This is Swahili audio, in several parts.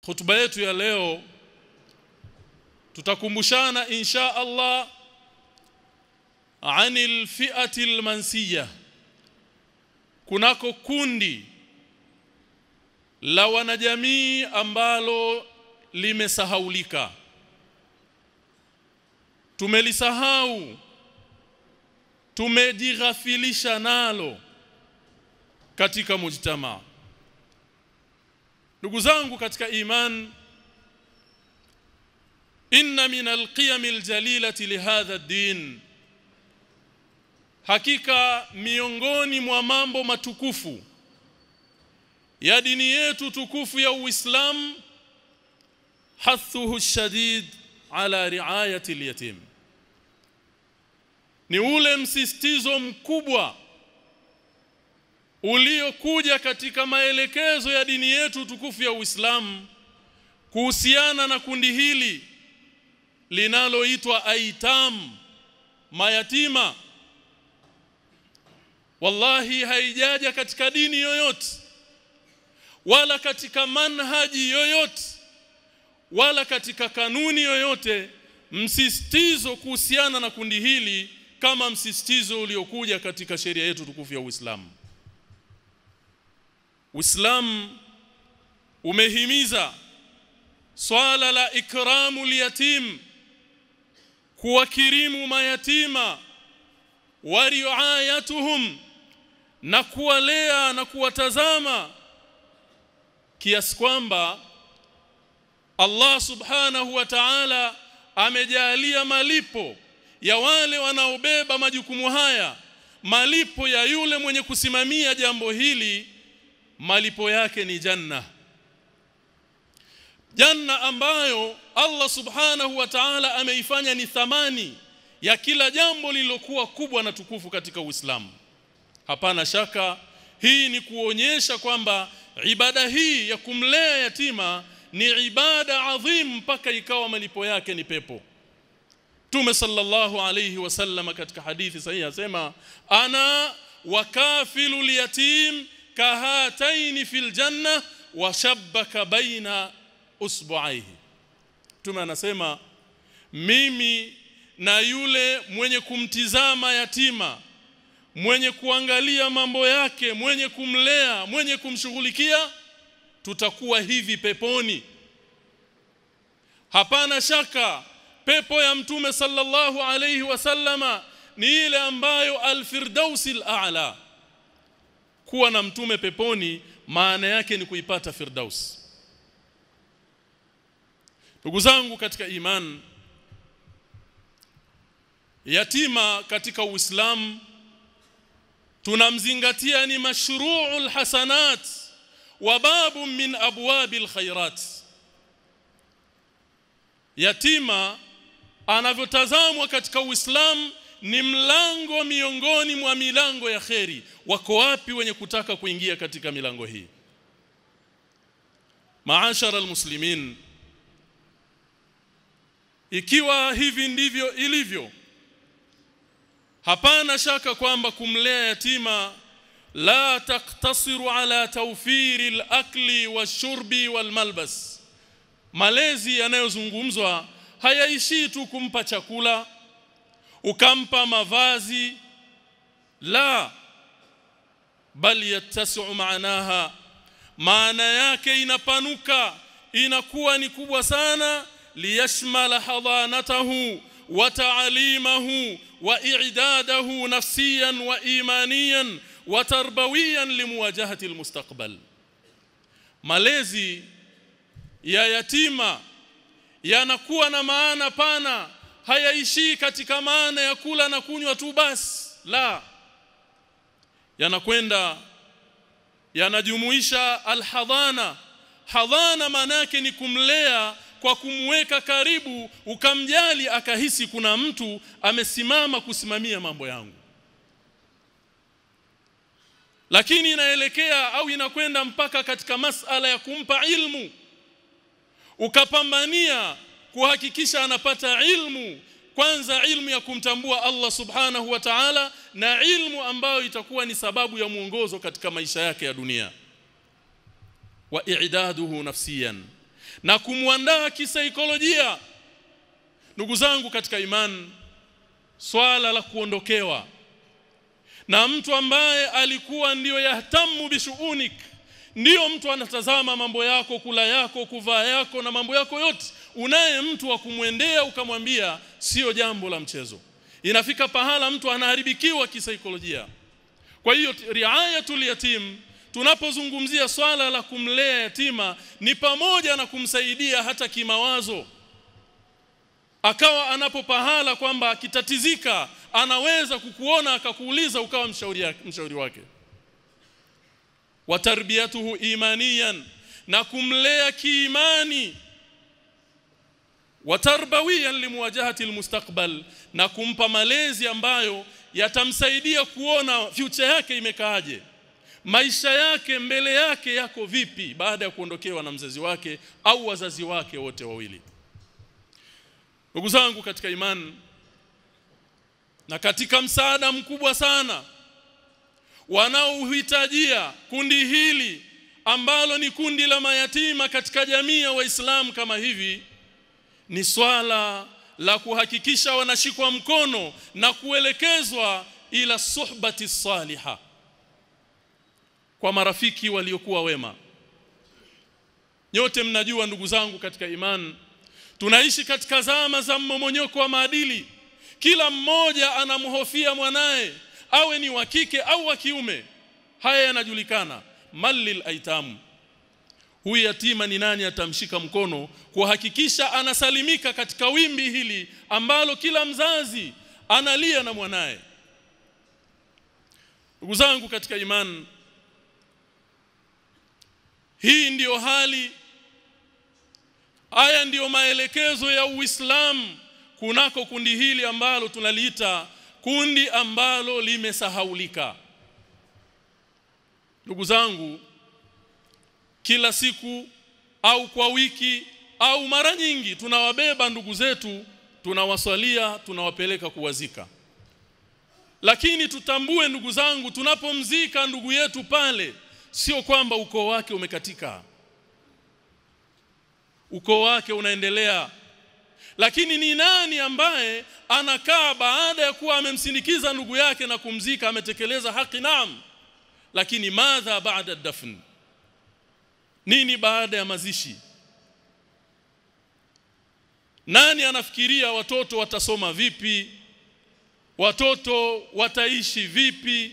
Khutba yetu ya leo tutakumbushana insha Allah anil fi'ati almansiyah, kunako kundi la wanajamii ambalo limesahaulika, tumelisahau, tumejighafilisha nalo katika mujtamaa. Ndugu zangu katika iman, inna min alqiyam aljalilati lihadha ad-din, hakika miongoni mwa mambo matukufu ya dini yetu tukufu ya Uislamu, hathuhu shadid ala riayati al-yatim, ni ule msisitizo mkubwa uliokuja katika maelekezo ya dini yetu tukufu ya Uislamu kuhusiana na kundi hili linaloitwa aitam, mayatima. Wallahi haijaja katika dini yoyote wala katika manhaji yoyote wala katika kanuni yoyote msisitizo kuhusiana na kundi hili kama msisitizo uliokuja katika sheria yetu tukufu ya Uislamu. Uislamu umehimiza swala la ikramul yatim, kuwakirimu mayatima, wa riayatuhum, na kuwalea na kuwatazama, kiasi kwamba Allah subhanahu wa ta'ala amejalia malipo ya wale wanaobeba majukumu haya, malipo ya yule mwenye kusimamia jambo hili, malipo yake ni janna. Janna ambayo Allah subhanahu wa ta'ala ameifanya ni thamani ya kila jambo lililokuwa kubwa na tukufu katika Uislamu. Hapana shaka hii ni kuonyesha kwamba ibada hii ya kumlea yatima ni ibada adhim, mpaka ikawa malipo yake ni pepo. Mtume sallallahu alayhi wasallam katika hadithi sahihi asema, ana wakafilu liyatim kahataini fil janna wa shabbaka baina usbu'aihi. Mtume anasema, mimi na yule mwenye kumtizama yatima, mwenye kuangalia mambo yake, mwenye kumlea, mwenye kumshughulikia, tutakuwa hivi peponi. Hapana shaka pepo ya Mtume sallallahu alayhi wasallama ni ile ambayo al-firdausil a'la. Kuwa na mtume peponi maana yake ni kuipata firdaus. Ndugu zangu katika iman, yatima katika Uislamu tunamzingatia ni mashru'ul hasanat wa babu min abwabil khairat. Yatima anavyotazamwa katika Uislamu ni mlango miongoni mwa milango ya kheri. Wako wapi wenye kutaka kuingia katika milango hii? Maashara almuslimin, ikiwa hivi ndivyo ilivyo, hapana shaka kwamba kumlea yatima la taktasiru ala tawfiri al-akli wash-shurbi wal-malbas. Malezi yanayozungumzwa hayaishi tu kumpa chakula, ukampa mavazi, la, bali yattasi'u maanaha, maana yake inapanuka, inakuwa ni kubwa sana, liyashmala hadanatahu wa ta'alimahu wa i'dadahu nafsiyan wa imaniyan wa tarbawiyan limuwajahati almustaqbal. Malezi ya yatima yanakuwa na maana pana, hayaishi katika maana ya kula na kunywa tu basi, la, yanakwenda yanajumuisha alhadhana. Hadhana maana yake ni kumlea kwa kumweka karibu, ukamjali, akahisi kuna mtu amesimama kusimamia mambo yangu. Lakini inaelekea au inakwenda mpaka katika masala ya kumpa ilmu, ukapambania kuhakikisha anapata ilmu, kwanza ilmu ya kumtambua Allah subhanahu wa ta'ala, na ilmu ambayo itakuwa ni sababu ya muongozo katika maisha yake ya dunia. Wa i'daduhu nafsiyan, na kumwandaa kisaikolojia. Ndugu zangu katika imani, swala la kuondokewa na mtu ambaye alikuwa ndio yahtamu bishuunik, ndio mtu anatazama mambo yako, kula yako, kuvaa yako na mambo yako yote, unaye mtu wa kumwendea ukamwambia, sio jambo la mchezo. Inafika pahala mtu anaharibikiwa kisaikolojia. Kwa hiyo riayatul yatim, tunapozungumzia swala la kumlea yatima, ni pamoja na kumsaidia hata kimawazo. Akawa anapopahala kwamba akitatizika anaweza kukuona akakuuliza ukawa mshauri wake. Wa tarbiyatuhu imaniyan, na kumlea kiimani. Wa tarbawiyan limuwajahati almustaqbal, na kumpa malezi ambayo yatamsaidia kuona future yake imekaaje, maisha yake mbele yake yako vipi baada ya kuondokewa na mzazi wake au wazazi wake wote wawili. Ndugu zangu katika imani, na katika msaada mkubwa sana wanaohitajia kundi hili ambalo ni kundi la mayatima katika jamii ya Waislamu kama hivi, ni swala la kuhakikisha wanashikwa mkono na kuelekezwa ila suhbati salihah, kwa marafiki waliokuwa wema. Nyote mnajua ndugu zangu katika imani, tunaishi katika zama za mmomonyoko wa maadili. Kila mmoja anamhofia mwanae, awe ni wa kike au wa kiume. Haya yanajulikana. Malil aitam, huyu yatima ni nani atamshika mkono kuhakikisha anasalimika katika wimbi hili ambalo kila mzazi analia na mwanae. Ndugu zangu katika imani, hii ndiyo hali, haya ndiyo maelekezo ya Uislamu kunako kundi hili ambalo tunaliita kundi ambalo limesahaulika. Ndugu zangu, kila siku au kwa wiki au mara nyingi tunawabeba ndugu zetu, tunawaswalia, tunawapeleka kuwazika. Lakini tutambue ndugu zangu, tunapomzika ndugu yetu pale, sio kwamba ukoo wake umekatika. Ukoo wake unaendelea. Lakini ni nani ambaye anakaa baada ya kuwa amemsindikiza ndugu yake na kumzika, ametekeleza haki? Naam. Lakini madha baada dafn? Nini baada ya mazishi? Nani anafikiria watoto watasoma vipi? Watoto wataishi vipi?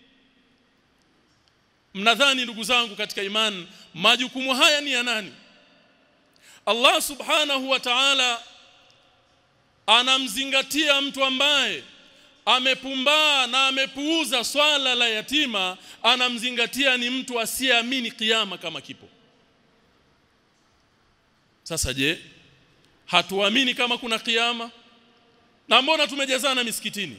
Mnadhani ndugu zangu katika imani, majukumu haya ni ya nani? Allah subhanahu wa ta'ala anamzingatia mtu ambaye amepumbaa na amepuuza swala la yatima, anamzingatia ni mtu asiyeamini kiyama kama kipo. Sasa je, hatuamini kama kuna kiyama? Na mbona tumejazana misikitini?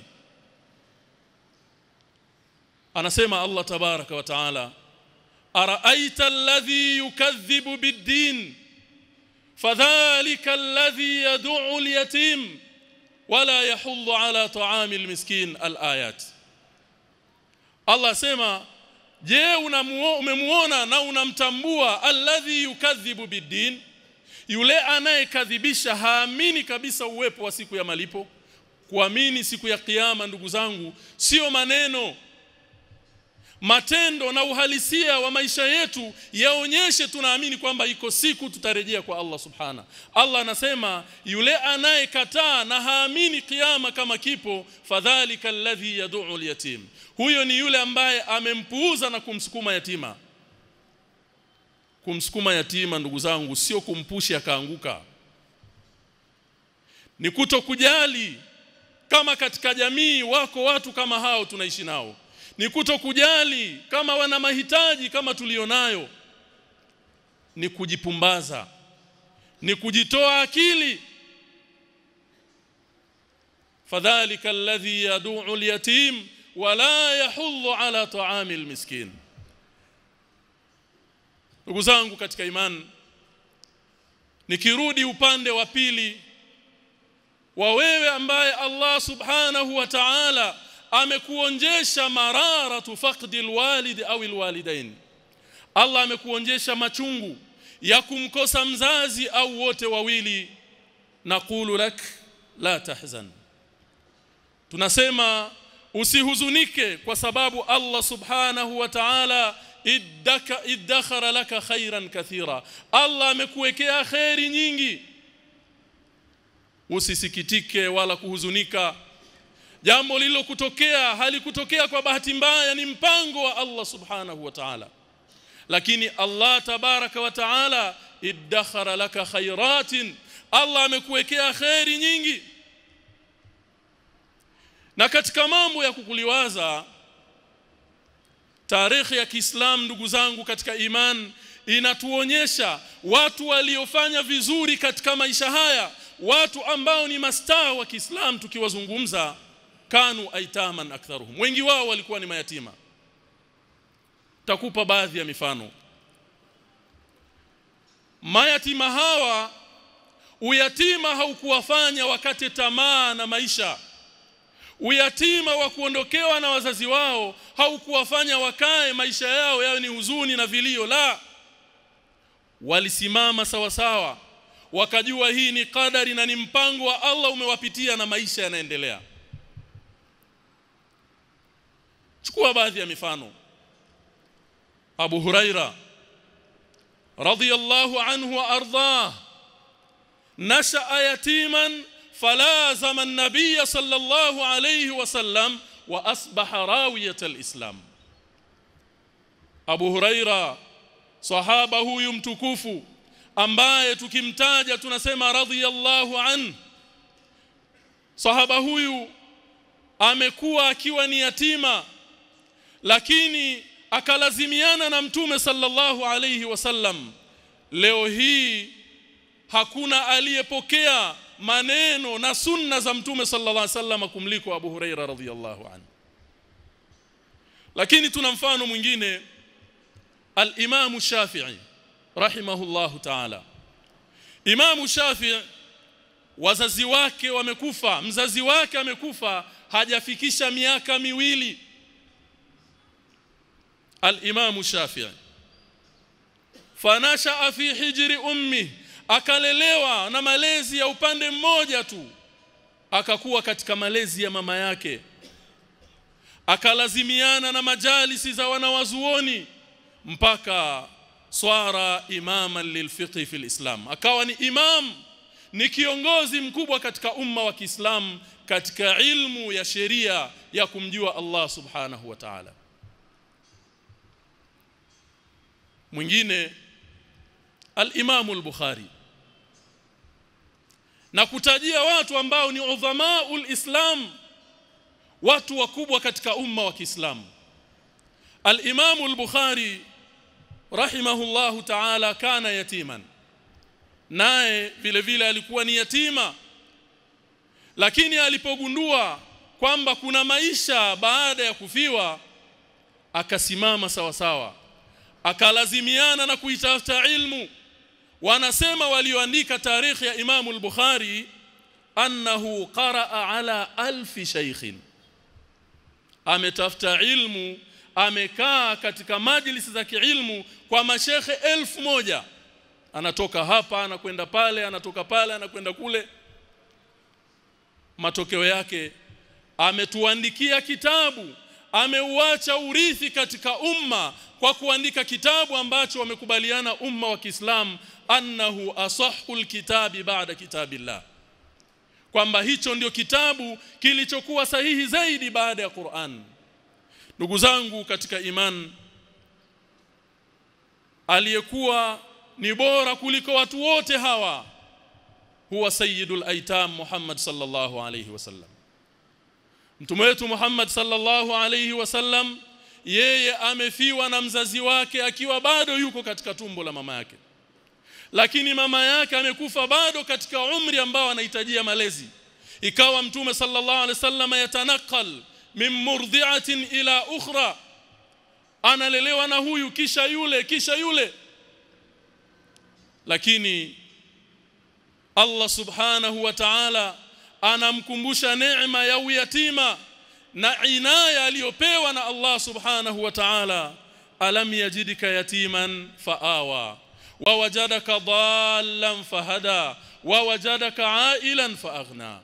Anasema Allah tabaraka wa taala, araaita alladhi yukadhibu bid-din fadhalika alladhi yad'u al-yatim wala yahullu ala ta'ami al-miskin. Al-ayat. Allah sema, je, umemuona na unamtambua alladhi yukadhibu bid-din, yule anayekadhibisha, haamini kabisa uwepo wa siku ya malipo. Kuamini siku ya kiyama ndugu zangu sio maneno, matendo na uhalisia wa maisha yetu yaonyeshe tunaamini kwamba iko siku tutarejea kwa Allah subhana. Allah anasema yule anayekataa na haamini kiyama kama kipo, fadhalika alladhi yad'u al-yatim, huyo ni yule ambaye amempuuza na kumsukuma yatima. Kumsukuma yatima ndugu zangu sio kumpushi akaanguka, ni kutokujali. Kama katika jamii wako watu kama hao tunaishi nao, ni kutokujali kama wana mahitaji kama tulionayo, ni kujipumbaza, ni kujitoa akili. Fadhalika alladhi yad'u al-yatim wala yahullu ala ta'ami al-miskin. Ndugu zangu katika imani, nikirudi upande wa pili wa wewe ambaye Allah subhanahu wa ta'ala amekuonjesha mararatu faqdi alwalid au alwalidain, Allah amekuonjesha machungu ya kumkosa mzazi au wote wawili, naqulu lak la tahzan, tunasema usihuzunike, kwa sababu Allah subhanahu wa ta'ala iddakhara laka khairan kathira, Allah amekuwekea khairi nyingi. Usisikitike wala kuhuzunika. Jambo lililokutokea halikutokea kwa bahati mbaya, ni mpango wa Allah subhanahu wa ta'ala. Lakini Allah tabaraka wa ta'ala iddakhara laka khairatin, Allah amekuwekea khairi nyingi. Na katika mambo ya kukuliwaza, tarikhi ya Kiislamu ndugu zangu katika iman inatuonyesha watu waliofanya vizuri katika maisha haya, watu ambao ni mastaa wa Kiislamu tukiwazungumza, kanu aitaman aktharuhum, wengi wao walikuwa ni mayatima. Takupa baadhi ya mifano. Mayatima hawa, uyatima haukuwafanya wakate tamaa na maisha. Uyatima wa kuondokewa na wazazi wao haukuwafanya wakae maisha yao yawe ni huzuni na vilio, la. Walisimama sawa sawa, wakajua hii ni kadari na ni mpango wa Allah umewapitia na maisha yanaendelea. Chukua baadhi ya mifano. Abu Huraira radhiyallahu anhu wa ardhah nasha'a yatiman falazama an-nabiy sallallahu alayhi wasallam wa asbaha rawiyat al-islam. Abu Huraira, sahaba huyu mtukufu ambaye tukimtaja tunasema radhiyallahu anhu, sahaba huyu amekuwa akiwa ni yatima, lakini akalazimiana na Mtume sallallahu alayhi wasallam. Leo hii hakuna aliyepokea maneno na sunna za Mtume sallallahu alayhi wasallam kumliko Abu Huraira radhiyallahu anhu. Lakini tuna mfano mwingine, al-Imam Shafi'i rahimahullahu ta'ala. Imam Shafi'i wazazi wake wamekufa, mzazi wake amekufa hajafikisha miaka miwili. Al-Imam Shafi'i fanasha fi hijri ummi, akalelewa na malezi ya upande mmoja tu, akakuwa katika malezi ya mama yake, akalazimiana na majalisi za wanawazuoni mpaka swara imaman lilfiqh fi alislam, akawa ni imam, ni kiongozi mkubwa katika umma wa Kiislamu katika ilmu ya sheria ya kumjua Allah subhanahu wa ta'ala. Mwingine al-Imam al-Bukhari, na kutajia watu ambao ni udhamaul Islam, watu wakubwa katika umma wa Kiislamu. Al-Imam al-Bukhari rahimahullahu ta'ala kana yatiman, naye vile vile alikuwa ni yatima, lakini alipogundua kwamba kuna maisha baada ya kufiwa, akasimama sawa sawa, akalazimiana na kuitafuta ilmu. Wanasema walioandika tarikhi ya Imam al-Bukhari annahu qaraa ala 1000 shaykhin, ametafuta ilmu, amekaa katika majlisi za kiilmu kwa mashekhe 1000. Anatoka hapa anakwenda pale, anatoka pale anakwenda kule. Matokeo yake ametuandikia kitabu, ameuacha urithi katika umma kwa kuandika kitabu ambacho wamekubaliana umma wa Kiislamu annahu asahhul kitabi ba'da kitabillah, kwamba hicho ndio kitabu kilichokuwa sahihi zaidi baada ya Qur'an. Ndugu zangu katika iman, aliyekuwa ni bora kuliko watu wote hawa huwa sayyidul aitam Muhammad sallallahu alayhi wasallam. Mtume wetu Muhammad sallallahu alayhi wasallam, yeye amefiwa na mzazi wake akiwa bado yuko katika tumbo la mama yake, lakini mama yake amekufa bado katika umri ambao anahitajia malezi. Ikawa Mtume sallallahu alayhi wasallam yatanakal min murdhi'atin ila ukhra, analelewa na huyu kisha yule. Lakini Allah subhanahu wa ta'ala anamkumbusha neema ya uyatima na inaya aliyopewa na Allah subhanahu wa ta'ala. Alam yajidika yatiman faawa wa wajadaka dhallan fahada wa wajadaka ailan faaghna.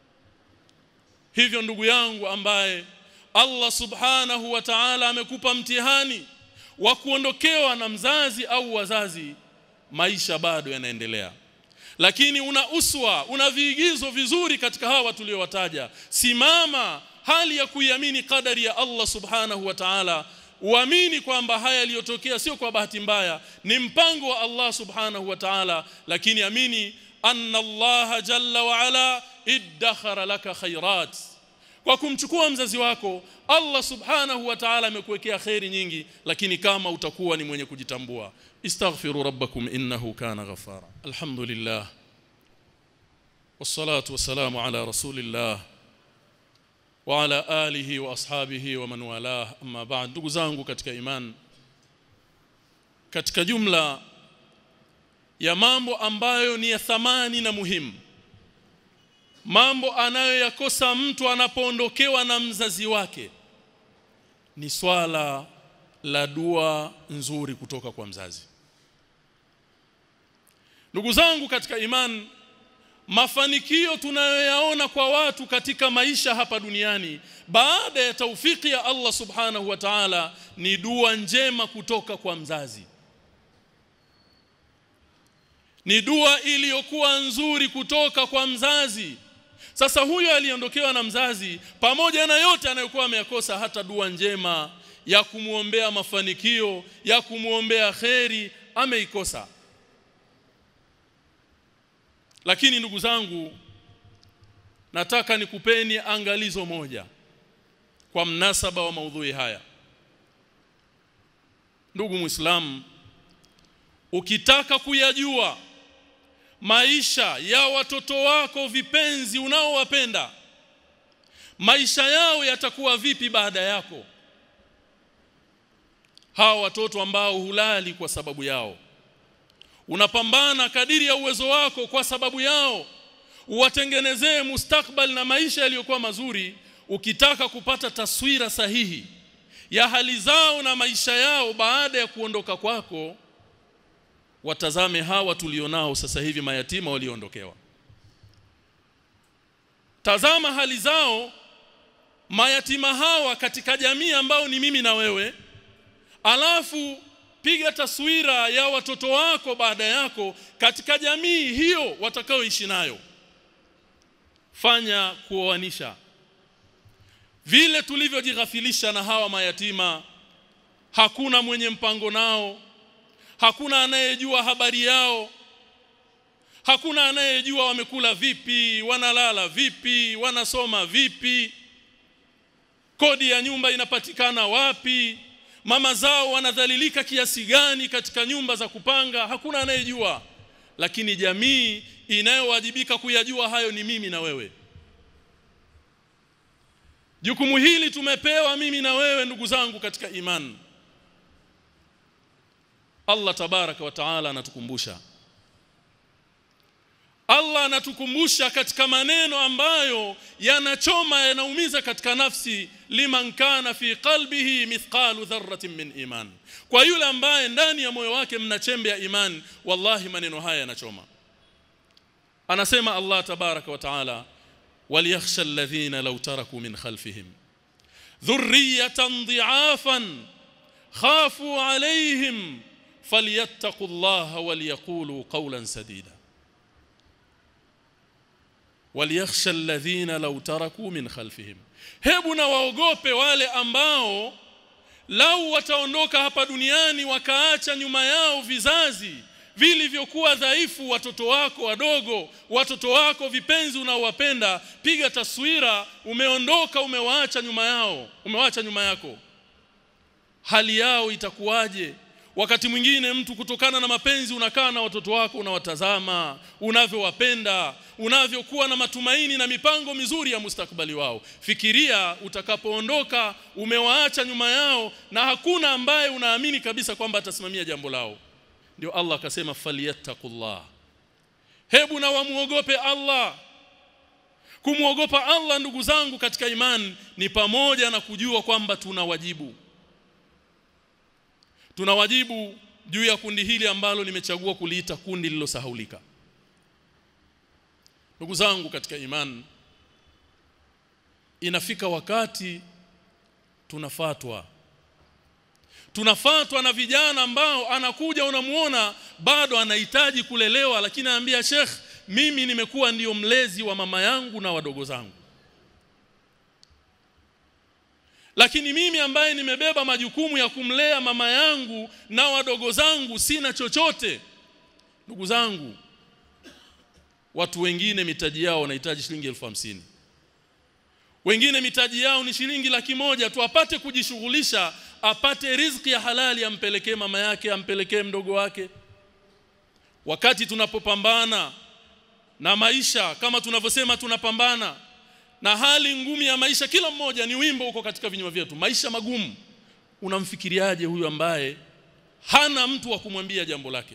Hivyo ndugu yangu ambaye Allah subhanahu wa ta'ala amekupa mtihani wa kuondokewa na mzazi au wazazi, maisha bado yanaendelea, lakini una uswa, una viigizo vizuri katika hawa tuliowataja. Simama hali ya kuiamini kadari ya Allah subhanahu wa ta'ala, uamini kwamba haya yaliyotokea sio kwa bahati mbaya, ni mpango wa Allah subhanahu wa ta'ala, lakini amini anna Allah jalla wa ala iddakhara laka khairat. Kwa kumchukua mzazi wako, Allah subhanahu wa ta'ala amekuwekea khairi nyingi, lakini kama utakuwa ni mwenye kujitambua. Istaghfiru rabbakum innahu kana ghafara. Alhamdulillah wassalatu wassalamu ala rasulillah wa ala alihi wa ashabihi wa man walah, amma ba'd. Ndugu zangu katika iman, katika jumla ya mambo ambayo ni ya thamani na muhimu, mambo anayoyakosa mtu anapoondokewa na mzazi wake, ni swala la dua nzuri kutoka kwa mzazi. Ndugu zangu katika iman, mafanikio tunayoyaona kwa watu katika maisha hapa duniani baada ya taufiki ya Allah subhanahu wa ta'ala ni dua njema kutoka kwa mzazi. Ni dua iliyokuwa nzuri kutoka kwa mzazi. Sasa huyo aliondokewa na mzazi, pamoja na yote anayokuwa ameyakosa, hata dua njema ya kumuombea mafanikio, ya kumuombea khairi ameikosa. Lakini ndugu zangu, nataka nikupeni angalizo moja kwa mnasaba wa maudhui haya. Ndugu Muislamu, ukitaka kuyajua maisha ya watoto wako vipenzi unaowapenda, maisha yao yatakuwa vipi baada yako, hawa watoto ambao hulali kwa sababu yao, unapambana kadiri ya uwezo wako kwa sababu yao, uwatengenezee mustakbal na maisha yaliyokuwa mazuri. Ukitaka kupata taswira sahihi ya hali zao na maisha yao baada ya kuondoka kwako, watazame hawa tulionao sasa hivi, mayatima walioondokewa. Tazama hali zao mayatima hawa katika jamii ambao ni mimi na wewe, alafu piga taswira ya watoto wako baada yako katika jamii hiyo watakaoishi nayo. Fanya kuoanisha vile tulivyojighafilisha na hawa mayatima. Hakuna mwenye mpango nao, hakuna anayejua habari yao, hakuna anayejua wamekula vipi, wanalala vipi, wanasoma vipi, kodi ya nyumba inapatikana wapi, mama zao wanadhalilika kiasi gani katika nyumba za kupanga. Hakuna anayejua, lakini jamii inayowajibika kuyajua hayo ni mimi na wewe. Jukumu hili tumepewa mimi na wewe, ndugu zangu katika imani. Allah tabaraka wa taala anatukumbusha. Allah anatukumbusha katika maneno ambayo yanachoma, yanaumiza katika nafsi. Liman kana fi qalbihi mithqalu dharratin min iman, kwa yule ambaye ndani ya moyo wake mna chembe ya imani, wallahi maneno haya yanachoma. Anasema Allah tabaraka wa taala, waliyakhsha alladhina law taraku min khalfihim dhurriyatan dhi'afan khafu alayhim falyattaqullaha waliyaqulu qawlan sadida. waliyakhsha alladhina law taraku min khalfihim, hebu na waogope wale ambao lau wataondoka hapa duniani wakaacha nyuma yao vizazi vilivyokuwa dhaifu, watoto wako wadogo, watoto wako vipenzi unaowapenda. Piga taswira, umeondoka, umewaacha nyuma yao, umewaacha nyuma yako, hali yao itakuwaje? Wakati mwingine mtu kutokana na mapenzi unakaa na watoto wako, unawatazama unavyowapenda, unavyokuwa na matumaini na mipango mizuri ya mustakabali wao. Fikiria utakapoondoka, umewaacha nyuma yao na hakuna ambaye unaamini kabisa kwamba atasimamia jambo lao. Ndio Allah akasema falyattaqullah, hebu na wamuogope Allah. Kumuogopa Allah, ndugu zangu katika imani, ni pamoja na kujua kwamba tuna wajibu juu ya kundi hili ambalo nimechagua kuliita kundi lililosahaulika. Ndugu zangu katika imani, inafika wakati tunafatwa na vijana ambao anakuja unamuona bado anahitaji kulelewa, lakini anaambia Sheikh, mimi nimekuwa ndio mlezi wa mama yangu na wadogo zangu, lakini mimi ambaye nimebeba majukumu ya kumlea mama yangu na wadogo zangu sina chochote. Ndugu zangu, watu wengine mitaji yao wanahitaji shilingi 50,000. Wengine mitaji yao ni shilingi 100,000 tu apate kujishughulisha, apate riziki ya halali, ampelekee mama yake, ampelekee mdogo wake. Wakati tunapopambana na maisha kama tunavyosema tunapambana na hali ngumu ya maisha, kila mmoja ni wimbo uko katika vinywa vyetu, maisha magumu, unamfikiriaje huyu ambaye hana mtu wa kumwambia jambo lake?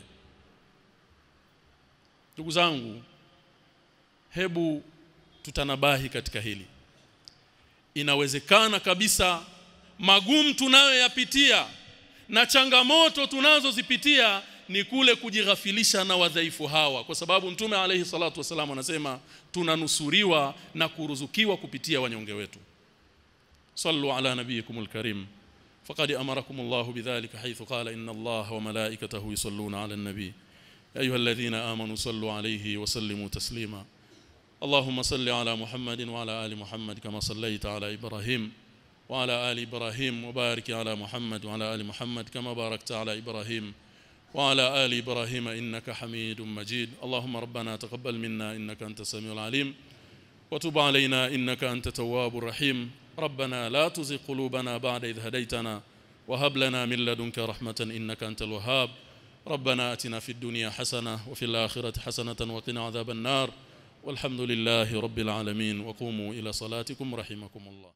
Ndugu zangu, hebu tutanabahi katika hili. Inawezekana kabisa magumu tunayoyapitia na changamoto tunazozipitia ni kule kujighafilisha na wadhaifu hawa, kwa sababu Mtume alayhi salatu wasallam anasema tunanusuriwa na kuruzukiwa kupitia wanyonge wetu. Sallu ala nabiyikumul karim faqad amarakumullahu bidhalika haythu qala inna Allaha wa malaikatahu yusalluna ala an-nabi ya ayyuhalladhina amanu sallu alayhi wa sallimu taslima. اللهم صل على محمد وعلى آل محمد كما صليت على إبراهيم وعلى آل إبراهيم وبارك على محمد وعلى آل محمد كما باركت على إبراهيم وعلى آل إبراهيم إنك حميد مجيد. اللهم ربنا تقبل منا إنك أنت السميع العليم وتب علينا إنك أنت التواب الرحيم. ربنا لا تزغ قلوبنا بعد إذ هديتنا وهب لنا من لدنك رحمة إنك أنت الوهاب. ربنا آتنا في الدنيا حسنة وفي الآخرة حسنة وقنا عذاب النار. والحمد لله رب العالمين وقوموا إلى صلاتكم رحمكم الله.